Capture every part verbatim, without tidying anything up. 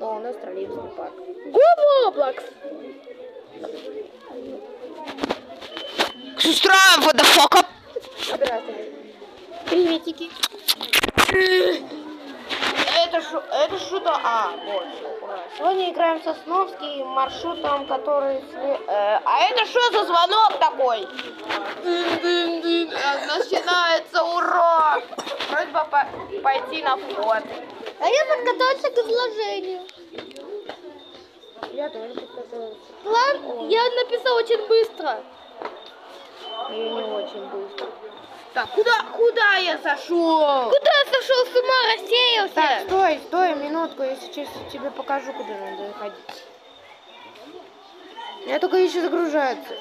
что у нас троллейбусный парк. Гоблокс! Сестра, what the fuck? Здравствуйте. Приветики. Это что? Это что-то? А, вот. Ура. Сегодня играем в Сосновский маршрутом, который... Сли... Э, а это что за звонок такой? Дын-дын-дын. Начинается урок. Просьба по пойти на вход. А я подготовился к изложению. Я тоже подготовился. План я написал очень быстро. И не очень быстро. Так, куда, куда я сошел? Куда сошел с ума, рассеялся? Так, стой, стой, минутку, я сейчас тебе покажу, куда надо ходить. Я только еще загружается.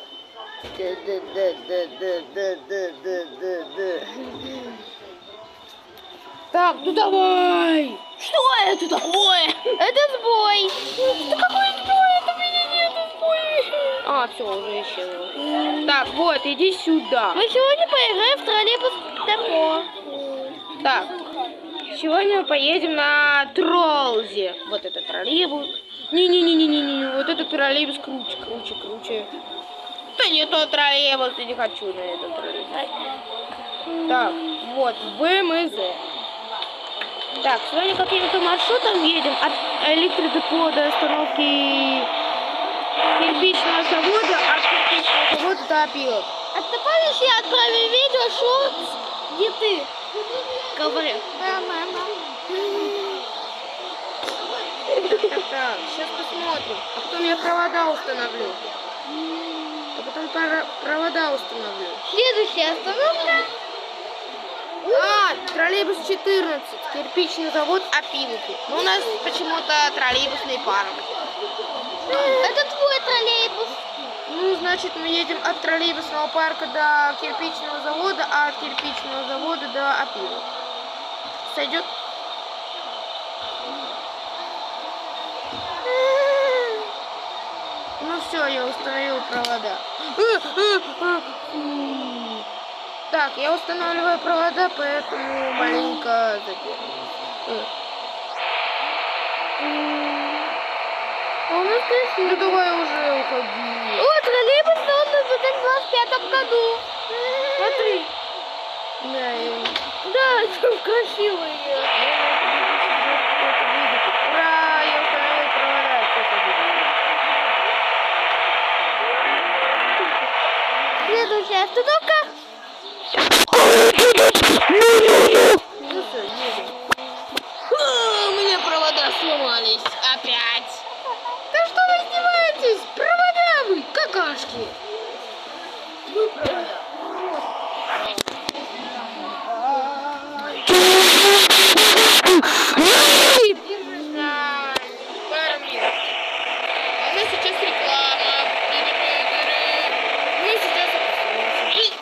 Так, ну давай! Что это такое? Это сбой. Да какой сбой? Это у меня нет сбоя. А, все, уже исчезло. Так, вот, иди сюда. Мы сегодня поиграем в троллейбус депо. Так, сегодня мы поедем на Троллзе. Вот это троллейбус. Не-не-не-не-не-не, вот этот троллейбус круче, круче, круче. Да не тот троллейбус, я не хочу на этот троллейбус. Так, вот, ВМЗ. Так, сегодня каким-то маршрутом едем от электродепо до остановки кирпичного завода, от кирпичного завода до опилок. А ты помнишь, я отправил видео шорт, где ты? Говори. Да, мама. Так, так, сейчас посмотрим. А потом я провода установлю. А потом пора- провода установлю. Следующая остановка. А, троллейбус четырнадцать, кирпичный завод опилки. Но у нас почему-то троллейбусный парк. Это твой троллейбус. Ну, значит, мы едем от троллейбусного парка до кирпичного завода, а от кирпичного завода до опилок. Сойдет? Ну все, я установил провода. Так, я устанавливаю провода, поэтому маленько задержусь. А у нас красиво. Ну давай уже уходи. О, троллейбус создан в две тысячи двадцать пятом году. Смотри. Да, я... Да, это красивые. Ура, я установил провода. Следующая остановка. Ну все, едем. А, у меня провода сломались. Опять. Да что вы издеваетесь? Провода вы, какашки. Вы провода. Держись на пару минут. У нас сейчас реклама. Мы сейчас опустимся.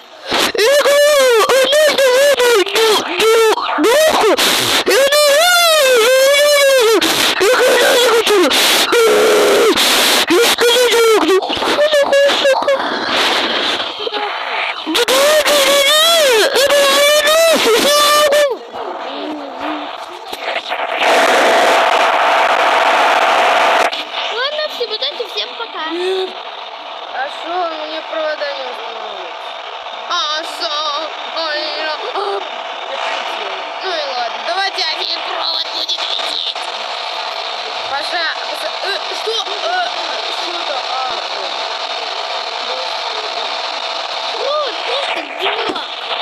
Ладно, все, давайте всем пока. А что, мне провода не установили? А, со, ой, а, ну и ладно, давайте один провод будет лететь. Паша, э, что, э, что-то, а, Вот, просто дела.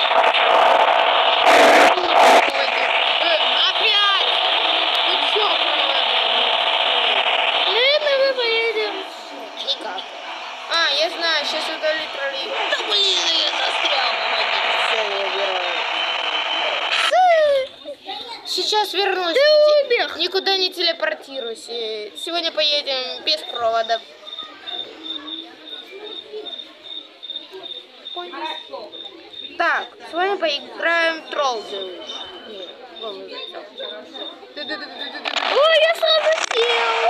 э, опять, ну чё, провода? Наверное, мы поедем. Никак. А, я знаю, сейчас удалить троллейбус. Да блин, я застрял. Все, я убираю. Сейчас вернусь. Ты умер. Никуда не телепортируйся. Сегодня поедем без проводов. Так, сегодня поиграем в Троллзе. Ой, я сразу сел.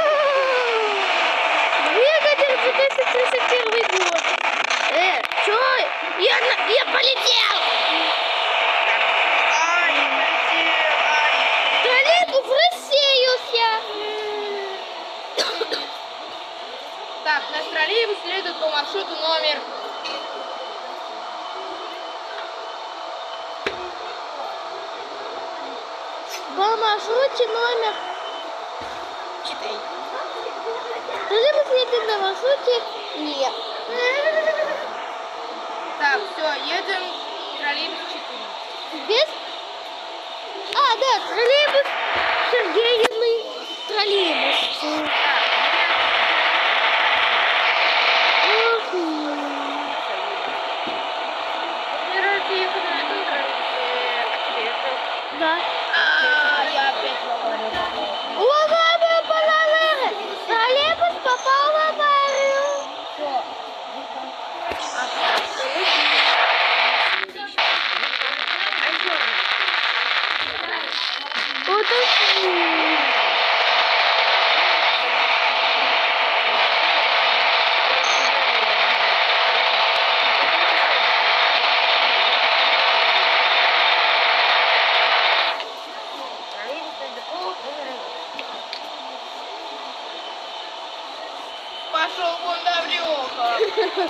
Двигатель две тысячи тридцать первый год. Э, чё? Я, на- я полетел. Троллейбус рассеялся. маршруту номер. По маршруте номер. Читай. Троллейбус едет на маршруте. Нет. Так, все, едем. Троллейбус четыре. Без? А, да, троллейбус. Сергеевный троллейбус. Так, собираете ехать на этом троллейбусе? Да. А, я опять в аварию попала. Уважаемые пассажиры, троллейбус попал в аварию. Все. Вот это. Пошел вон Даврёха.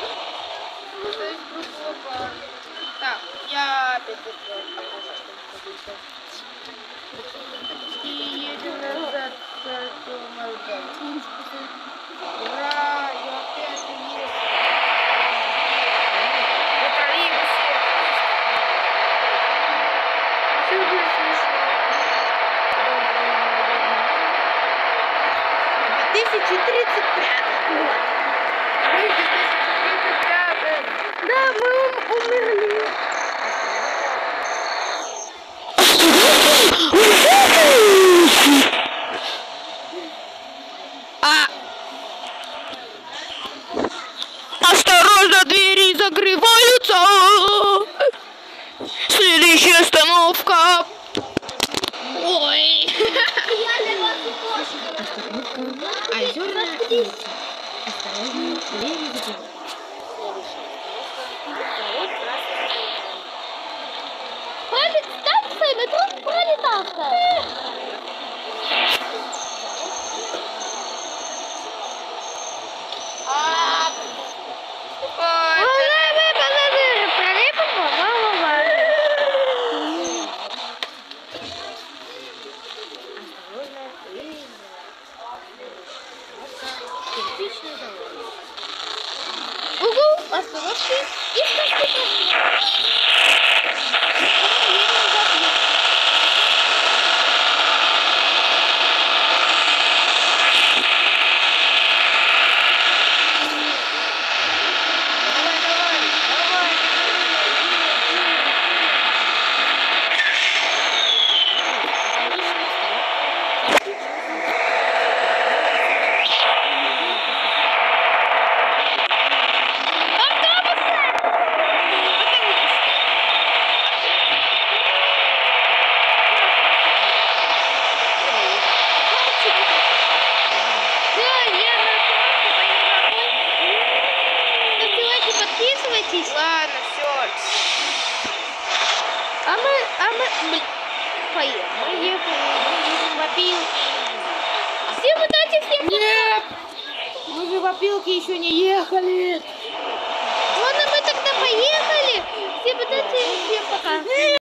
Так, я опять и едем назад к Молдавии. Ура, я опять уехал. На троллейбусе. Все будет смешно. две тысячи тридцать пятый год. Мы две тысячи тридцать пятый. Да, мы умерли. А! Осторожно, двери закрываются. Следующая остановка. Ой. Озерная улица. Осторожно, двери закрываются. Память станция метро Пролетарская. А, ой, Уважаемые пассажиры, троллейбус попал в аварию. кирпичный завод. Угу, остановки и станция. Давай, давай, давай. Подписывайтесь. Ладно, все. А мы, а мы, блин, поехали. Мы ехали в опилки. Всем удачи, всем пока. Нет! Мы же в опилки еще не ехали. Ладно, мы тогда поехали. Всем удачи, всем пока.